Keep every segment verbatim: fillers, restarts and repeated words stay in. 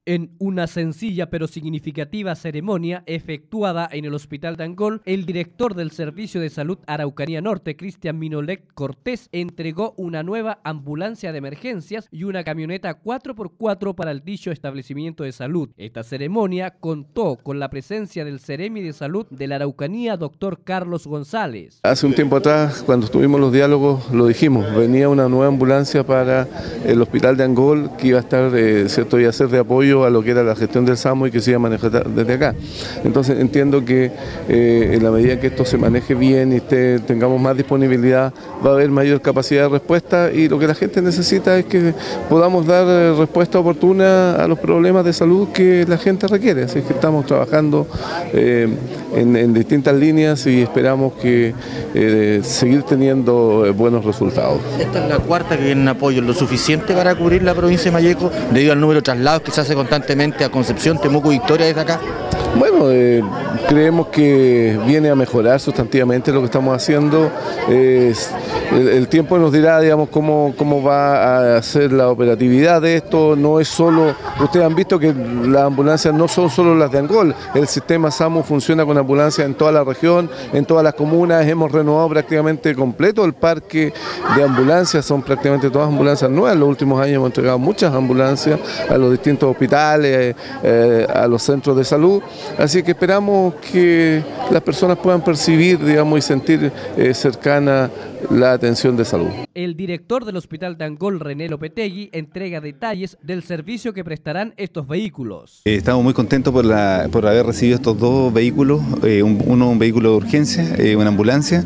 En una sencilla pero significativa ceremonia efectuada en el Hospital de Angol, el director del Servicio de Salud Araucanía Norte, Cristian Minolet Cortés, entregó una nueva ambulancia de emergencias y una camioneta cuatro por cuatro para el dicho establecimiento de salud. Esta ceremonia contó con la presencia del Seremi de Salud de la Araucanía, doctor Carlos González. Hace un tiempo atrás, cuando tuvimos los diálogos, lo dijimos, venía una nueva ambulancia para el Hospital de Angol que iba a estar, eh, cierto, iba a ser de apoyo a lo que era la gestión del SAMU y que se iba a manejar desde acá. Entonces entiendo que eh, en la medida que esto se maneje bien y esté, tengamos más disponibilidad, va a haber mayor capacidad de respuesta, y lo que la gente necesita es que podamos dar respuesta oportuna a los problemas de salud que la gente requiere. Así que estamos trabajando eh, en, en distintas líneas y esperamos que eh, seguir teniendo eh, buenos resultados. Esta es la cuarta que viene en apoyo, ¿lo suficiente para cubrir la provincia de Malleco debido al número de traslados que se hace constantemente a Concepción, Temuco, Victoria desde acá? Bueno, eh, creemos que viene a mejorar sustantivamente lo que estamos haciendo. Eh, el, el tiempo nos dirá, digamos, cómo, cómo va a ser la operatividad de esto. No es solo, ustedes han visto que las ambulancias no son solo las de Angol, el sistema SAMU funciona con ambulancias en toda la región, en todas las comunas. Hemos renovado prácticamente completo el parque de ambulancias, son prácticamente todas ambulancias nuevas. En los últimos años hemos entregado muchas ambulancias a los distintos hospitales, eh, a los centros de salud. Así que esperamos que las personas puedan percibir, digamos, y sentir eh, cercana la atención de salud. El director del Hospital de Angol, René Lopetegui, entrega detalles del servicio que prestarán estos vehículos. Eh, estamos muy contentos por, la, por haber recibido estos dos vehículos, eh, un, uno un vehículo de urgencia, eh, una ambulancia,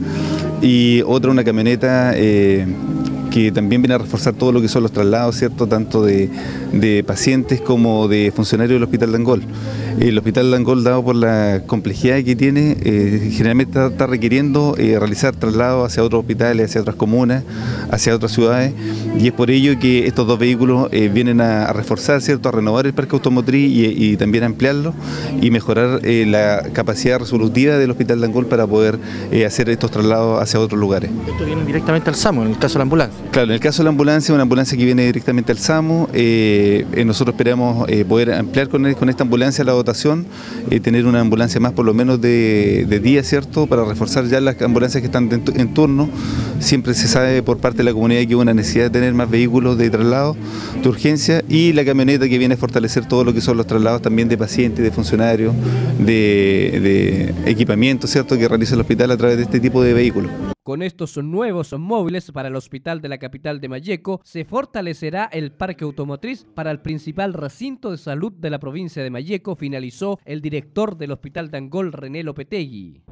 y otro una camioneta eh, que también viene a reforzar todo lo que son los traslados, ¿cierto?, tanto de, de pacientes como de funcionarios del Hospital de Angol. El Hospital de Angol, dado por la complejidad que tiene, eh, generalmente está, está requiriendo eh, realizar traslados hacia otros hospitales, hacia otras comunas, hacia otras ciudades, y es por ello que estos dos vehículos eh, vienen a, a reforzar, ¿cierto?, a renovar el parque automotriz y, y también a ampliarlo y mejorar eh, la capacidad resolutiva del Hospital de Angol para poder eh, hacer estos traslados hacia otros lugares. Esto viene directamente al SAMU, en el caso de la ambulancia. Claro, en el caso de la ambulancia, una ambulancia que viene directamente al SAMU, eh, eh, nosotros esperamos eh, poder ampliar con, con esta ambulancia la dotación, eh, tener una ambulancia más por lo menos de, de día, ¿cierto?, para reforzar ya las ambulancias que están de, en turno. Siempre se sabe por parte de la comunidad que hay una necesidad de tener más vehículos de traslado, de urgencia, y la camioneta que viene a fortalecer todo lo que son los traslados también de pacientes, de funcionarios, de, de equipamiento, ¿cierto?, que realiza el hospital a través de este tipo de vehículos. Con estos nuevos móviles para el hospital de la capital de Malleco, se fortalecerá el parque automotriz para el principal recinto de salud de la provincia de Malleco, finalizó el director del Hospital de Angol, René Lopetegui.